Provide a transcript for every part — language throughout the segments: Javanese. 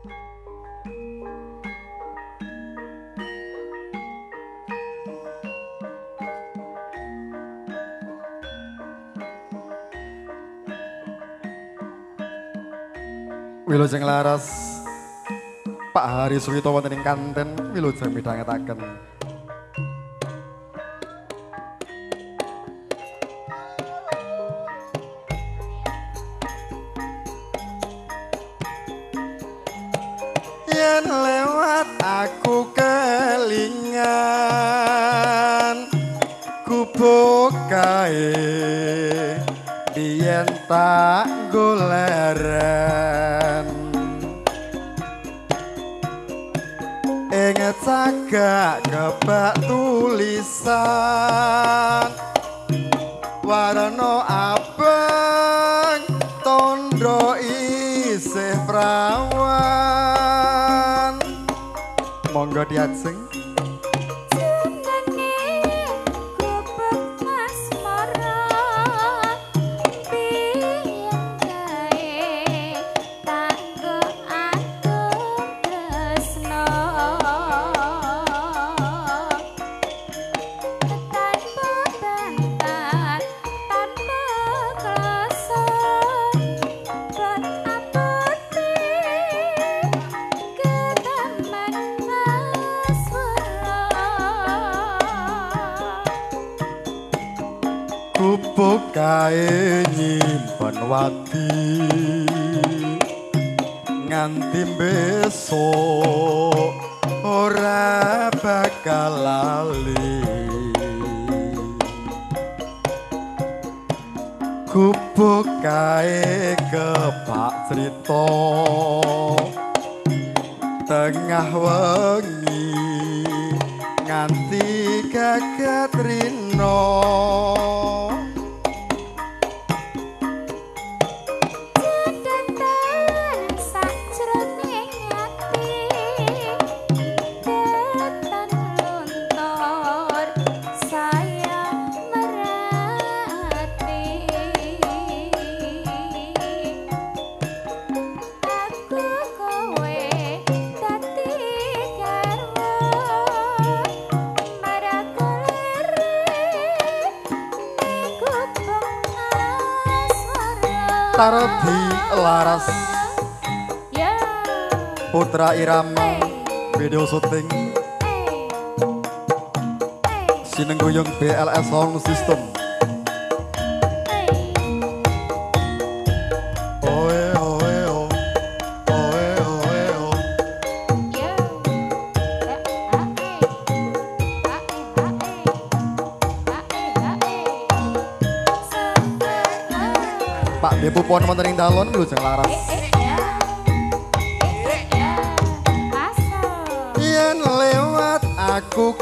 Wilujeng laras Pak Hari Suwito wonten ing kanten wilujeng midhangetaken yen lewat aku kelingan gubuk kae biyen tak goleren ing cagak kebak tulisan warna abang tondo isih prawan monggo diajeng gubuk kae nyimpen wadi nganti besok ora bakal lali gubuk kae kebak crita tengah wengi nganti gagat rino Tardi laras Putra Irama video syuting Sinengguyung BLS Sound System Pak Depu pon wonten ing dalon wilujeng laras. Yen lewat aku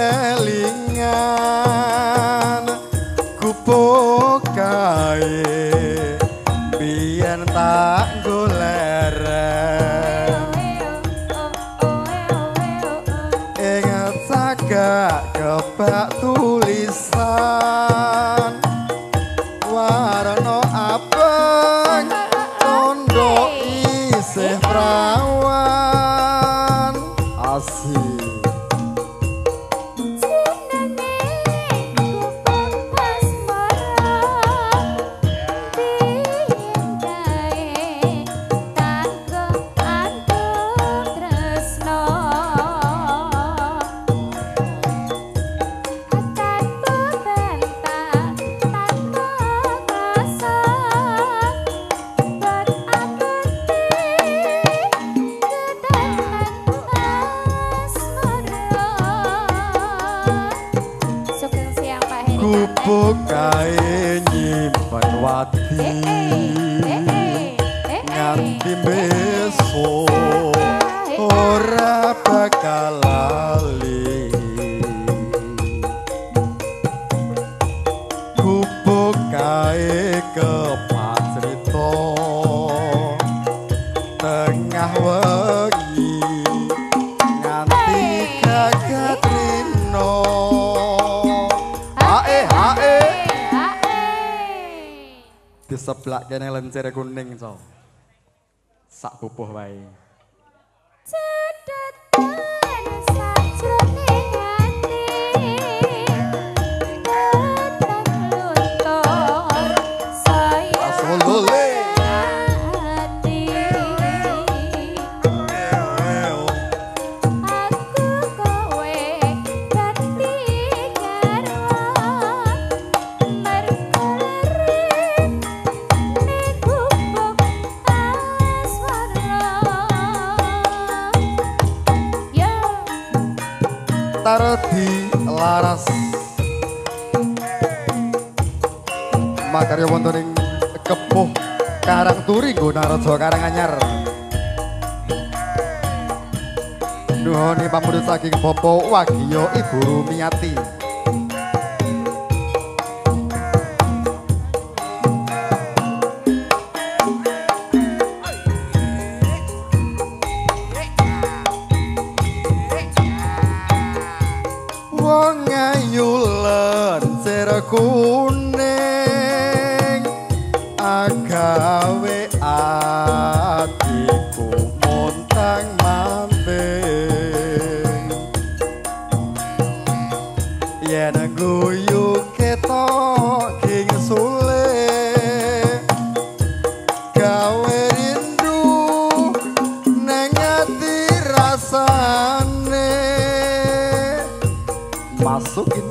kelingan gubuk kae biyen tak goleren ing cagak kebak tulisan warna abang tondo isih prawan asih gubuk kae nyimpen wadi nganti besok ora bakal lali gubuk kae kepak crita tengah wengi nganti gagat rino di sebelah kene lencere kuning so sak pupuh wae Ardi Laras makarya wonten ing Kepuh Karang Turi Gunaraja Karanganyar nuhuni pamudhut saking Bapak Wagya Ibu Rumiati wong ayu lencer kuning agawe atiku montang manting yen guyu ketok king sule gawe rindu neng ati rasane masukin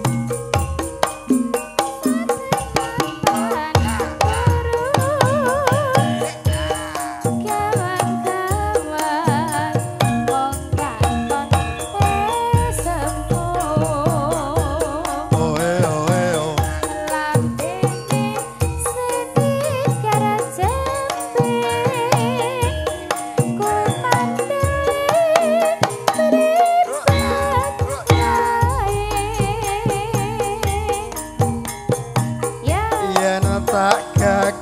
tak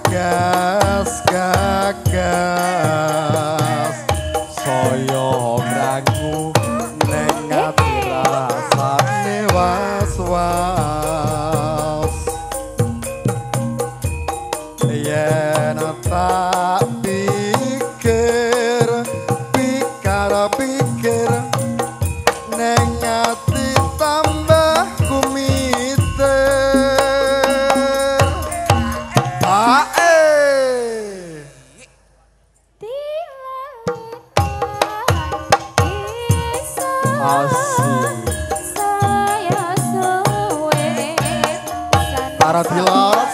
gagas saya ngrangu neng ati rasane was-was yen tak pikir neng ati tambah kumite para dilas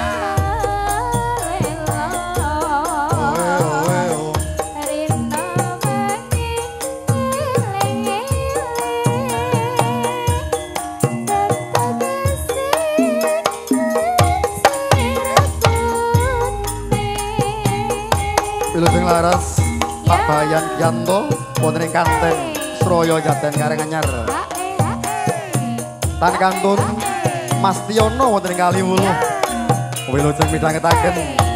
Wilujeng laras Pak Bayan Yanto wonten ing Kanten Sraya Jaten Karanganyar tan kantun Mas Tiono wonten ing Kaliwuluh wilujeng midhangetaken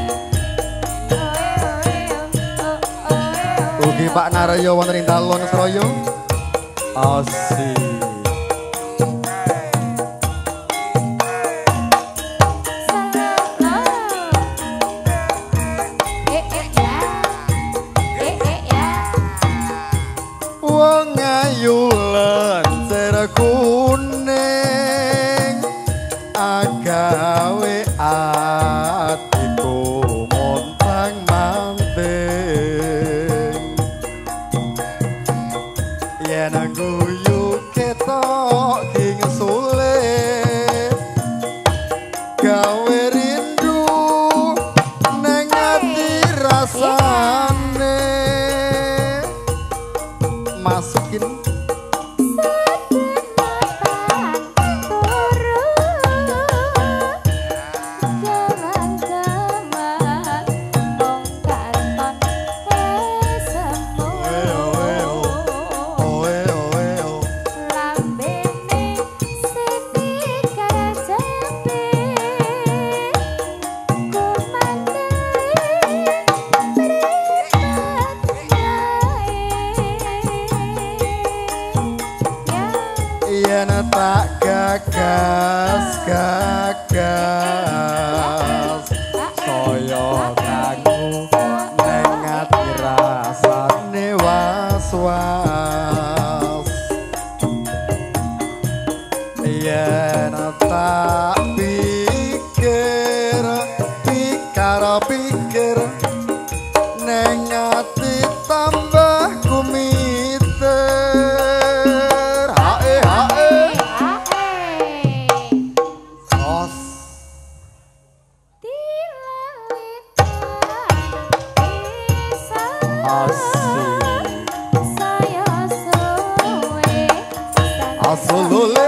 ugi Pak Naraya wonten ing Talon Sraya asih wong ayu lencer kuning agawe atiku montang manting yen guyu ketok king sule gawe rindu neng ati rasane masukin yen tak gagas saya nganggo neng ati rasane was-was yen tak pikir neng ati tambah kumiter Rasulullah